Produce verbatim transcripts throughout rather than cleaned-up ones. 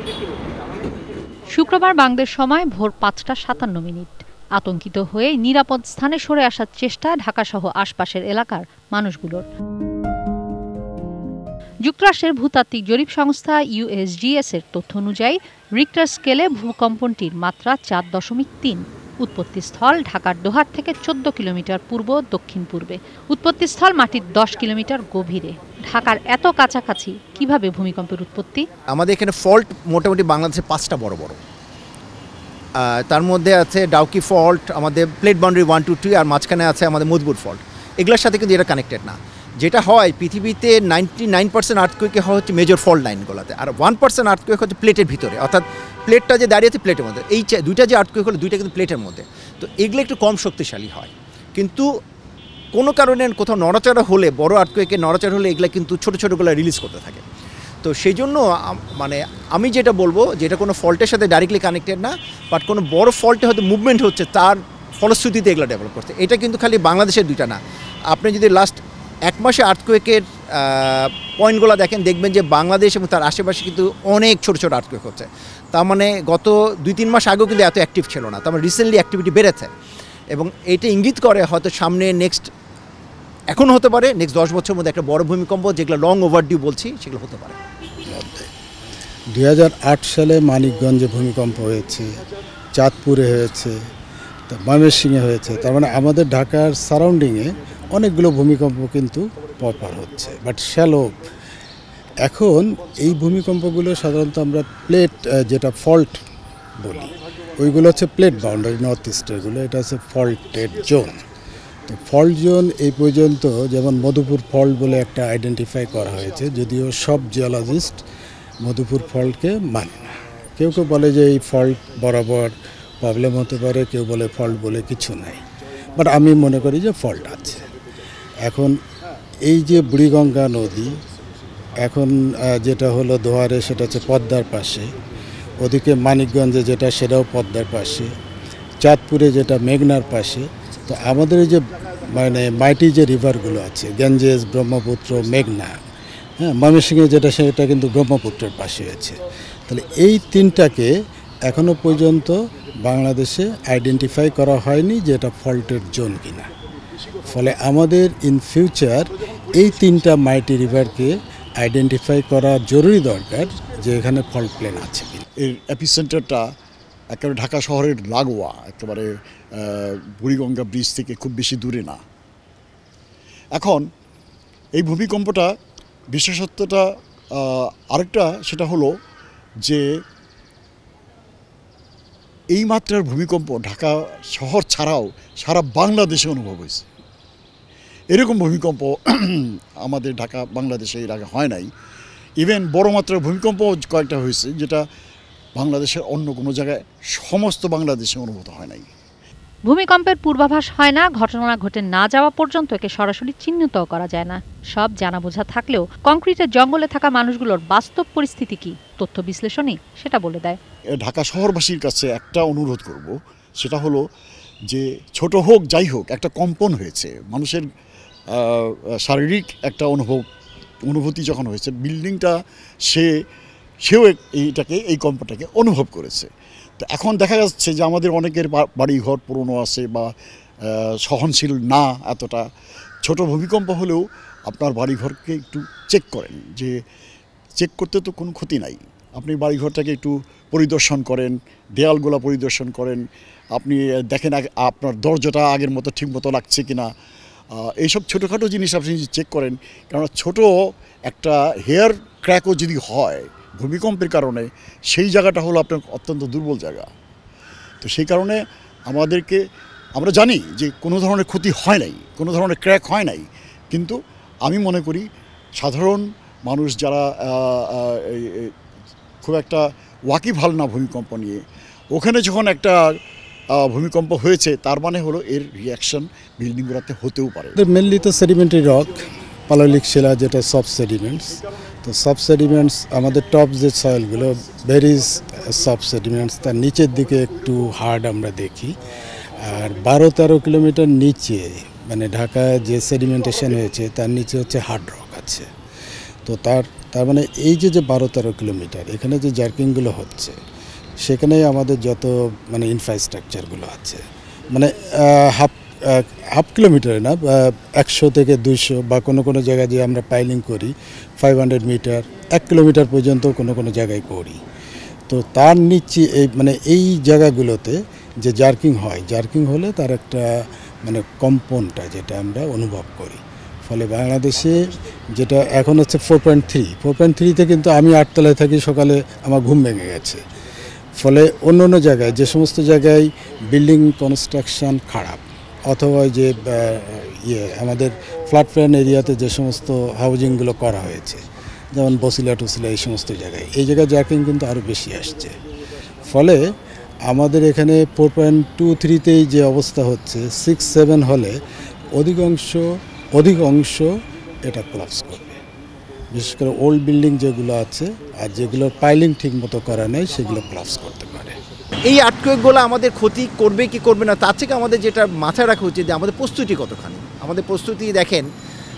শুক্রবার বাংলাদেশ সময় ভোর পাঁচটা সাতান্ন মিনিট আতঙ্কিত হয়ে নিরাপদ স্থানে সরে আসার চেষ্টা ঢাকাসহ আশপাশের এলাকার মানুষগুলোর। যুক্তরাষ্ট্রের ভূতাত্ত্বিক জরিপ সংস্থা ইউএসজিএস এর তথ্য অনুযায়ী রিক্টার স্কেলে ভূকম্পনটির মাত্রা চার দশমিক তিন। উৎপত্তিস্থল ঢাকার দোহার থেকে চোদ্দ কিলোমিটার পূর্ব দক্ষিণ পূর্বে। উৎপত্তিস্থল মাটির দশ কিলোমিটার গভীরে। ঢাকার এত কাছাকাছি কিভাবে ভূমিকম্পের উৎপত্তি? আমাদের এখানে ফল্ট মোটামুটি বাংলাদেশে পাঁচটা বড় বড়, তার মধ্যে আছে ডাউকি ফল্ট, আমাদের plate boundary one two two, আর মাঝখানে আছে আমাদের মজবুত ফল্ট। এগুলোর সাথে কিন্তু এটা কানেক্টেড না। যেটা হয় পৃথিবীতে নাইনটি নাইন পার্সেন্ট আর্থকুয়েকে হয় হচ্ছে মেজর ফল্ট লাইনগুলোতে, আর ওয়ান পার্সেন্ট আর্থকুয়েক হচ্ছে প্লেটের ভিতরে, অর্থাৎ প্লেটটা যে দাঁড়িয়ে আছে প্লেটের মধ্যে। এই দুইটা যে আর্থকুয়েক হলো দুইটা কিন্তু প্লেটের মধ্যে, তো এগুলো একটু কম শক্তিশালী হয়। কিন্তু কোনো কারণে কোথাও নড়াচড়া হলে, বড় আর্থকুয়েকে নড়াচড়া হলে এগুলো কিন্তু ছোটো ছোটোগুলো রিলিজ করতে থাকে। তো সেই জন্য মানে আমি যেটা বলবো, যেটা কোনো ফল্টের সাথে ডাইরেক্টলি কানেক্টেড না, বাট কোনো বড় ফল্টে হয়তো মুভমেন্ট হচ্ছে, তার ফলশ্রুতিতে এগুলো ডেভেলপ করছে। এটা কিন্তু খালি বাংলাদেশের দুইটা না, আপনি যদি লাস্ট এক মাসে আর্থকুয়েকের পয়েন্টগুলো দেখেন, দেখবেন যে বাংলাদেশ এবং তার আশেপাশে কিন্তু অনেক ছোটো ছোটো আর্থকুয়েক হচ্ছে। তার মানে গত দুই তিন মাস আগেও কিন্তু এত অ্যাক্টিভ ছিল না, তার মানে রিসেন্টলি অ্যাক্টিভিটি বেড়েছে, এবং এটা ইঙ্গিত করে হয়তো সামনে নেক্সট, এখন হতে পারে নেক্সট দশ বছরের মধ্যে একটা বড় ভূমিকম্প, যেগুলো লং ওভারডিউ বলছি, সেগুলো হতে পারে। দুই হাজার আট সালে মানিকগঞ্জে ভূমিকম্প হয়েছে, চাঁদপুরে হয়েছে, ময়মনসিংহে হয়েছে। তার মানে আমাদের ঢাকার সারাউন্ডিংয়ে অনেকগুলো ভূমিকম্প কিন্তু পরপর হচ্ছে, বাট শ্যালো। এখন এই ভূমিকম্পগুলো সাধারণত আমরা প্লেট, যেটা ফল্ট বলি, ওইগুলো হচ্ছে প্লেট বাউন্ডারি নর্থ ইস্টেরগুলো, এটা হচ্ছে ফল্টেড জোন। তো ফল্ট জোন এই পর্যন্ত যেমন মধুপুর ফল্ট বলে একটা আইডেন্টিফাই করা হয়েছে, যদিও সব জিওলজিস্ট মধুপুর ফল্টকে মানে না। কেউ কেউ বলে যে এই ফল্ট বরাবর প্রবলেম হতে পারে, কেউ বলে ফল্ট বলে কিছু নাই, বাট আমি মনে করি যে ফল্ট আছে। এখন এই যে বুড়িগঙ্গা নদী, এখন যেটা হলো দোহারে, সেটা হচ্ছে পদ্মার পাশে, ওদিকে মানিকগঞ্জে যেটা, সেটাও পদ্মার পাশে, চাঁদপুরে যেটা মেঘনার পাশে। তো আমাদের এই যে মানে মাইটি যে রিভারগুলো আছে, গেঞ্জেস, ব্রহ্মপুত্র, মেঘনা, হ্যাঁ, ময়মনসিংহে যেটা, সেটা কিন্তু ব্রহ্মপুত্রের পাশে আছে। তাহলে এই তিনটাকে এখনও পর্যন্ত বাংলাদেশে আইডেন্টিফাই করা হয়নি যে এটা ফল্টের জোন কিনা। ফলে আমাদের ইন ফিউচার এই তিনটা মাইটি রিভারকে আইডেন্টিফাই করা জরুরি দরকার, যে এখানে ফল্ট প্লেন আছে কিনা। এর এপিসেন্টারটা একেবারে ঢাকা শহরের লাগোয়া, একেবারে বুড়িগঙ্গা ব্রিজ থেকে খুব বেশি দূরে না। এখন এই ভূমিকম্পটা বিশেষত্বটা আরেকটা, সেটা হলো যে এই মাত্রার ভূমিকম্প ঢাকা শহর ছাড়াও সারা বাংলাদেশে অনুভব হয়েছে। এরকম ভূমিকম্প আমাদের ঢাকা বাংলাদেশে এর আগে হয় নাই। ইভেন বড় মাত্রার ভূমিকম্প কয়েকটা হয়েছে, যেটা বাংলাদেশের অন্য কোনো জায়গায়, সমস্ত বাংলাদেশে অনুভূত হয় নাই। ভূমিকম্পের পূর্বাভাস হয় না, ঘটনা ঘটে না যাওয়া পর্যন্ত একে সরাসরি চিহ্নিত করা যায় না। সব জানা বোঝা থাকলেও কংক্রিটের জঙ্গলে থাকা মানুষগুলোর বাস্তব পরিস্থিতি কি, তথ্য বিশ্লেষণই সেটা বলে দেয়। ঢাকা শহরবাসীর কাছে একটা অনুরোধ করব, সেটা হলো যে ছোট হোক যাই হোক, একটা কম্পন হয়েছে, মানুষের শারীরিক একটা অনুভব অনুভূতি যখন হয়েছে, বিল্ডিংটা সে সেও এইটাকে, এই কম্পনটাকে অনুভব করেছে। তো এখন দেখা যাচ্ছে যে আমাদের অনেকের বাড়িঘর পুরনো আছে বা সহনশীল না এতটা, ছোট ভূমিকম্প হলেও আপনার বাড়িঘরকে একটু চেক করেন, যে চেক করতে তো কোনো ক্ষতি নাই। আপনি বাড়িঘরটাকে একটু পরিদর্শন করেন, দেয়ালগুলো পরিদর্শন করেন, আপনি দেখেন আপনার দরজাটা আগের মতো ঠিক মতো লাগছে কিনা। এইসব ছোটোখাটো জিনিস আপনি চেক করেন, কারণ ছোট একটা হেয়ার ক্র্যাকও যদি হয় ভূমিকম্পের কারণে, সেই জায়গাটা হলো আপনার অত্যন্ত দুর্বল জায়গা। তো সেই কারণে আমাদেরকে, আমরা জানি যে কোনো ধরনের ক্ষতি হয় নাই, কোনো ধরনের ক্র্যাক হয় নাই, কিন্তু আমি মনে করি সাধারণ মানুষ যারা খুব একটা ওয়াকিবহাল না ভূমিকম্প নিয়ে, ওখানে যখন একটা ভূমিকম্প হয়েছে, তার মানে হলো এর রিয়াকশন বিল্ডিংগুলোতে হতেও পারে। মেনলি তো সেডিমেন্টারি রক, পাললিক শিলা, যেটা সফট সেডিমেন্টস। তো সফট সেডিমেন্টস আমাদের টপ যে সয়েলগুলো, ভেরি সফট সেডিমেন্টস, তার নিচের দিকে একটু হার্ড আমরা দেখি। আর বারো তেরো কিলোমিটার নিচে, মানে ঢাকায় যে সেডিমেন্টেশন হয়েছে, তার নিচে হচ্ছে হার্ড রক আছে। তো তার তার মানে এই যে যে বারো তেরো কিলোমিটার এখানে যে জার্কিংগুলো হচ্ছে সেখানেই আমাদের যত মানে ইনফ্রাস্ট্রাকচারগুলো আছে মানে হাফ হাফ কিলোমিটারে না একশো থেকে দুইশো বা কোনো কোনো জায়গায় যে আমরা পাইলিং করি ফাইভ হান্ড্রেড মিটার এক কিলোমিটার পর্যন্ত কোনো কোনো জায়গায় করি। তো তার নিচে এই মানে এই জায়গাগুলোতে যে জার্কিং হয়, জার্কিং হলে তার একটা মানে কম্পনটা যেটা আমরা অনুভব করি। ফলে বাংলাদেশে যেটা এখন হচ্ছে four point three four point থ্রিতে কিন্তু আমি আটতলায় থাকি, সকালে আমার ঘুম ভেঙে গেছে। ফলে অন্য অন্য জায়গায় যে সমস্ত জায়গায় বিল্ডিং কনস্ট্রাকশান খারাপ অথবা যে ইয়ে আমাদের ফ্ল্যাট প্ল্যান এরিয়াতে যে সমস্ত হাউজিংগুলো করা হয়েছে যেমন বসিলা টসিলা এই সমস্ত জায়গায়, এই জায়গায় জার্কিং কিন্তু আরও বেশি আসছে। ফলে আমাদের এখানে ফোর পয়েন্ট টু থ্রিতেই যে অবস্থা হচ্ছে, সিক্স সেভেন হলে অধিকাংশ অধিকাংশ এটা কোলাপস করবে। বিশেষ করে ওল্ড বিল্ডিং যেগুলো আছে আর যেগুলোর পাইলিং ঠিক মতো করা নেই সেগুলো কোলাপস করতে পারে। এই আর্থকুয়েকগুলো আমাদের ক্ষতি করবে কি করবে না তার থেকে আমাদের যেটা মাথায় রাখা উচিত যে আমাদের প্রস্তুতি কতখানি। আমাদের প্রস্তুতি দেখেন,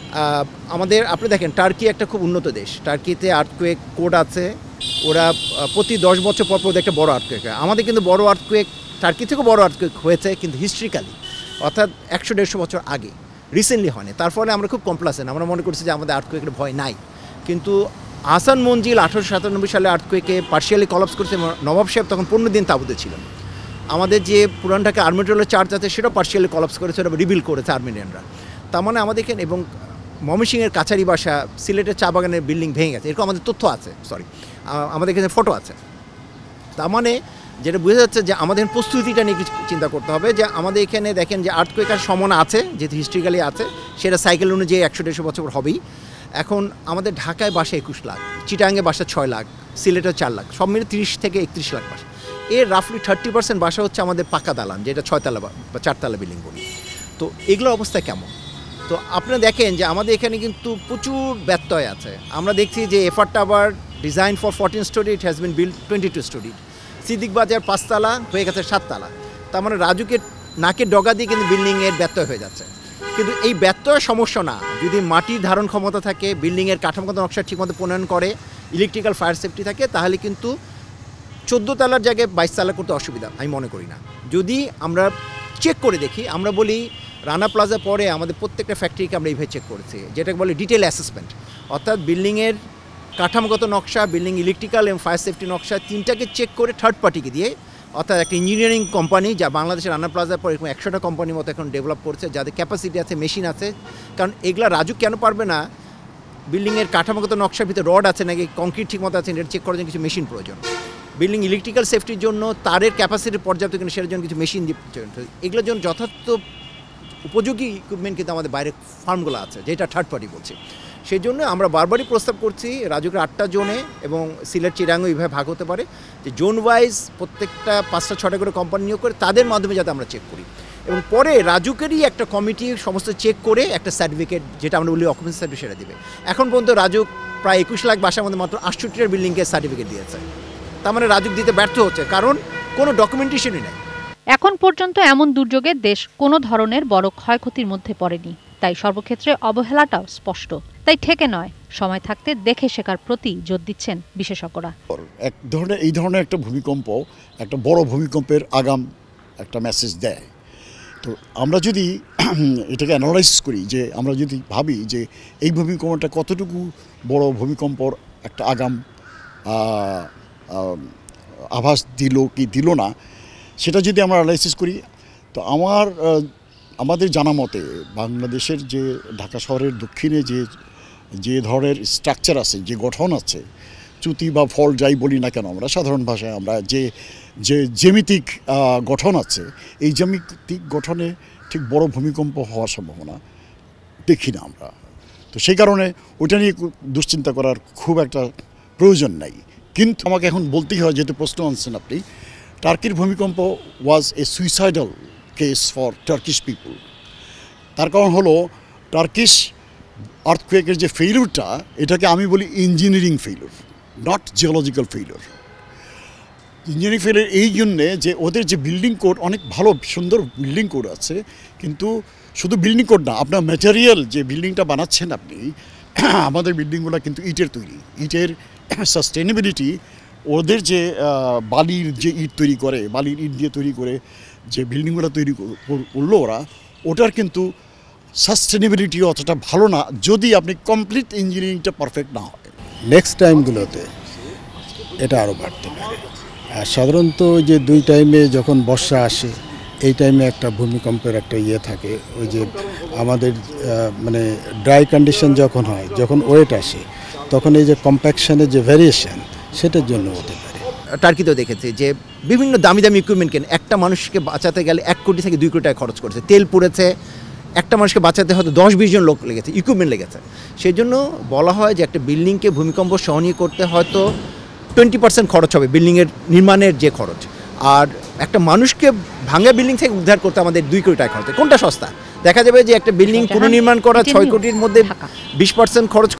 আমাদের আপনি দেখেন টার্কি একটা খুব উন্নত দেশ, টার্কিতে আর্থকুয়েক কোড আছে, ওরা প্রতি দশ বছর পর পর একটা বড় আর্থকুয়েক হয়। আমাদের কিন্তু বড় আর্থকুয়েক টার্কি থেকেও বড় আর্থকুয়েক হয়েছে কিন্তু হিস্ট্রিক্যালি, অর্থাৎ একশো দেড়শো বছর আগে, রিসেন্টলি হয়নি। তার ফলে আমরা খুব কমপ্লাসেন্ট, আমরা মনে করছি যে আমাদের আর্থকুয়েকের ভয় নাই। কিন্তু আহসান মঞ্জিল আঠারোশো সাতানব্বই সালে আর্থকুয়েকে পার্শিয়ালি কলাপস করেছে, নবাব সাহেব তখন পনেরো দিন তাঁবুতে ছিলেন। আমাদের যে পুরান ঢাকা আর্মিনিয়ানের চার্চ আছে সেটাও পার্শিয়ালি কলাপস করেছে, ওটা রিবিল করেছে আর্মিনিয়ানরা। তার মানে আমাদের এখানে এবং ময়মনসিংহের কাছারি বাসা, সিলেটের চা বাগানের বিল্ডিং ভেঙে গেছে, এরকম আমাদের তথ্য আছে, সরি আমাদের এখানে ফটো আছে। তার মানে যেটা বোঝা যাচ্ছে যে আমাদের প্রস্তুতিটা নিয়ে কিছু চিন্তা করতে হবে। যে আমাদের এখানে দেখেন যে আর্থকুয়েকের সম্ভাবনা আছে, যেহেতু হিস্ট্রিক্যালি আছে, সেটা সাইকেল অনুযায়ী একশো দেড়শো বছর হবেই। এখন আমাদের ঢাকায় বাসা একুশ লাখ, চিটাঙ্গে বাসা ছয় লাখ, সিলেটের চার লাখ, সব মিলে তিরিশ থেকে একত্রিশ লাখ বাসা। এর রাফলি থার্টি পার্সেন্ট বাসা হচ্ছে আমাদের পাকা দালান, যেটা ছয়তলা বা চারতলা বিল্ডিং বলি। তো এগুলোর অবস্থা কেমন? তো আপনারা দেখেন যে আমাদের এখানে কিন্তু প্রচুর ব্যত্যয় আছে। আমরা দেখছি যে FR tower design for fourteen storey, it has been build twenty two storey. Siddique Bazar পাঁচতলা হয়ে গেছে সাততলা। তার মানে রাজুকের নাকের ডগা দিয়ে কিন্তু বিল্ডিংয়ের ব্যত্যয় হয়ে যাচ্ছে। কিন্তু এই ব্যত্যয়ের সমস্যা না, যদি মাটির ধারণ ক্ষমতা থাকে, বিল্ডিংয়ের কাঠামোগত নকশা ঠিকমতো প্রণয়ন করে, ইলেকট্রিক্যাল ফায়ার সেফটি থাকে, তাহলে কিন্তু চোদ্দো তলার জায়গায় বাইশ তলা করতে অসুবিধা আমি মনে করি না। যদি আমরা চেক করে দেখি, আমরা বলি রানা প্লাজা পরে আমাদের প্রত্যেকটা ফ্যাক্টরিকে আমরা এইভাবে চেক করেছি, যেটাকে বলে ডিটেল অ্যাসেসমেন্ট, অর্থাৎ বিল্ডিংয়ের কাঠামোগত নকশা, বিল্ডিং ইলেকট্রিক্যাল এবং ফায়ার সেফটি নকশা তিনটাকে চেক করে থার্ড পার্টিকে দিয়ে, অর্থাৎ একটা ইঞ্জিনিয়ারিং কোম্পানি যা বাংলাদেশের রানা প্লাজার পর এরকম একশোটা কোম্পানির মতো এখন ডেভেলপ করছে, যাদের ক্যাপাসিটি আছে, মেশিন আছে। কারণ এগুলা রাজু কেন পারবে না, বিল্ডিংয়ের কাঠামোগত নকশার ভিতরে রড আছে নাকি কংক্রিট ঠিক মতো আছে এটা চেক করার জন্য কিছু মেশিন প্রয়োজন। বিল্ডিং ইলেকট্রিক্যাল সেফটির জন্য তারের ক্যাপাসিটি পর্যাপ্ত কিনা সেটার জন্য কিছু মেশিন দিয়ে, এগুলোর জন্য যথার্থ উপযোগী ইকুইপমেন্ট কিন্তু আমাদের বাইরে ফার্মগুলো আছে, যেটা থার্ড পার্টি বলছে। সেই জন্য আমরা বারবারই প্রস্তাব করছি রাজুকের আটটা জোনে এবং সিলেট চিরাঙ্গও এইভাবে ভাগ হতে পারে, যে জোন ওয়াইজ প্রত্যেকটা পাঁচটা ছটা করে কোম্পানি নিয়োগ করে তাদের মাধ্যমে যাতে আমরা চেক করি, এবং পরে রাজুকেরই একটা কমিটি সমস্ত চেক করে একটা সার্টিফিকেট, যেটা আমরা বলি অকুপেন্সি সার্টিফিকেট, সেটা দেবে। এখন পর্যন্ত রাজুক প্রায় একুশ লাখ বাসার মধ্যে মাত্র আটষট্টিটার বিল্ডিংকে সার্টিফিকেট দিয়েছে। তার মানে রাজুক দিতে ব্যর্থ হচ্ছে, কারণ কোনো ডকুমেন্টেশনই নেই। এখন পর্যন্ত এমন দুর্যোগে দেশ কোনো ধরনের বড় ক্ষয়ক্ষতির মধ্যে পড়েনি, তাই সর্বক্ষেত্রে অবহেলাটাও স্পষ্ট। তাই ঠেকে নয়, সময় থাকতে দেখে শেখার প্রতি জোর দিচ্ছেন বিশেষজ্ঞরা। এক ধরনের এই ধরনের একটা ভূমিকম্প একটা বড় ভূমিকম্পের আগাম একটা মেসেজ দেয়। তো আমরা যদি এটাকে অ্যানালাইসিস করি, যে আমরা যদি ভাবি যে এই ভূমিকম্পটা কতটুকু বড় ভূমিকম্পর একটা আগাম আভাস দিল কি দিল না, সেটা যদি আমরা অ্যানালাইসিস করি, তো আমার আমাদের জানা মতে বাংলাদেশের যে ঢাকা শহরের দক্ষিণে যে যে ধরনের স্ট্রাকচার আছে, যে গঠন আছে, চ্যুতি বা ফল যাই বলি না কেন আমরা সাধারণ ভাষায়, আমরা যে যে জ্যামিতিক গঠন আছে, এই জ্যামিতিক গঠনে ঠিক বড় ভূমিকম্প হওয়ার সম্ভাবনা দেখি না আমরা। তো সেই কারণে ওইটা নিয়ে দুশ্চিন্তা করার খুব একটা প্রয়োজন নাই। কিন্তু আমাকে এখন বলতেই হয়, যেহেতু প্রশ্ন আনছেন আপনি, টার্কির ভূমিকম্প was a suicidal case for Turkish people. তার কারণ হলো টার্কিশ আর্থকুয়েকের যে ফেইলুরটা, এটাকে আমি বলি engineering failure, not geological failure. Engineering failure এই জন্যে যে ওদের যে বিল্ডিং কোড অনেক ভালো সুন্দর বিল্ডিং কোড আছে, কিন্তু শুধু বিল্ডিং কোড না, আপনার ম্যাটেরিয়াল যে বিল্ডিংটা বানাচ্ছেন আপনি, আমাদের বিল্ডিংগুলো কিন্তু ইটের তৈরি, ইটের সাস্টেনেবিলিটি, ওদের যে বালির যে ইট তৈরি করে, বালির ইট দিয়ে তৈরি করে যে বিল্ডিংগুলো তৈরি করলো ওরা, ওটার কিন্তু সাস্টেনেবিলিটি অতটা ভালো না যদি আপনি কমপ্লিট ইঞ্জিনিয়ারিংটা পারফেক্ট না হয়। নেক্সট টাইমগুলোতে এটা আরও বাড়তে পারে। আর সাধারণত যে দুই টাইমে যখন বর্ষা আসে এই টাইমে একটা ভূমিকম্পের একটা ইয়ে থাকে, ওই যে আমাদের মানে ড্রাই কন্ডিশন যখন হয়, যখন ওয়েট আসে, তখন এই যে কম্প্যাকশনের যে ভ্যারিয়েশন সেটার জন্য হতে পারে। টার্কিতেও দেখেছি যে বিভিন্ন দামি দামি ইকুইপমেন্ট কেন একটা মানুষকে বাঁচাতে গেলে এক কোটি থেকে দুই কোটি টাকা খরচ করেছে, তেল পুড়েছে, একটা মানুষকে বাঁচাতে হয়তো দশ বিশ জন লোক লেগেছে, ইকুইপমেন্ট লেগেছে। সেই জন্য বলা হয় যে একটা বিল্ডিংকে ভূমিকম্প সহনীয় করতে হয়তো টোয়েন্টি পার্সেন্ট খরচ হবে বিল্ডিংয়ের নির্মাণের যে খরচ, আর একটা মানুষকে ভাঙা বিল্ডিং থেকে উদ্ধার করতে আমাদের দুই কোটি টাকা খরচ। কোনটা সস্তা? দেখা যাবে যে একটা বিল্ডিং পুনর্নির্মাণ করা ছয় কোটির মধ্যে বিশ পার্সেন্ট খরচ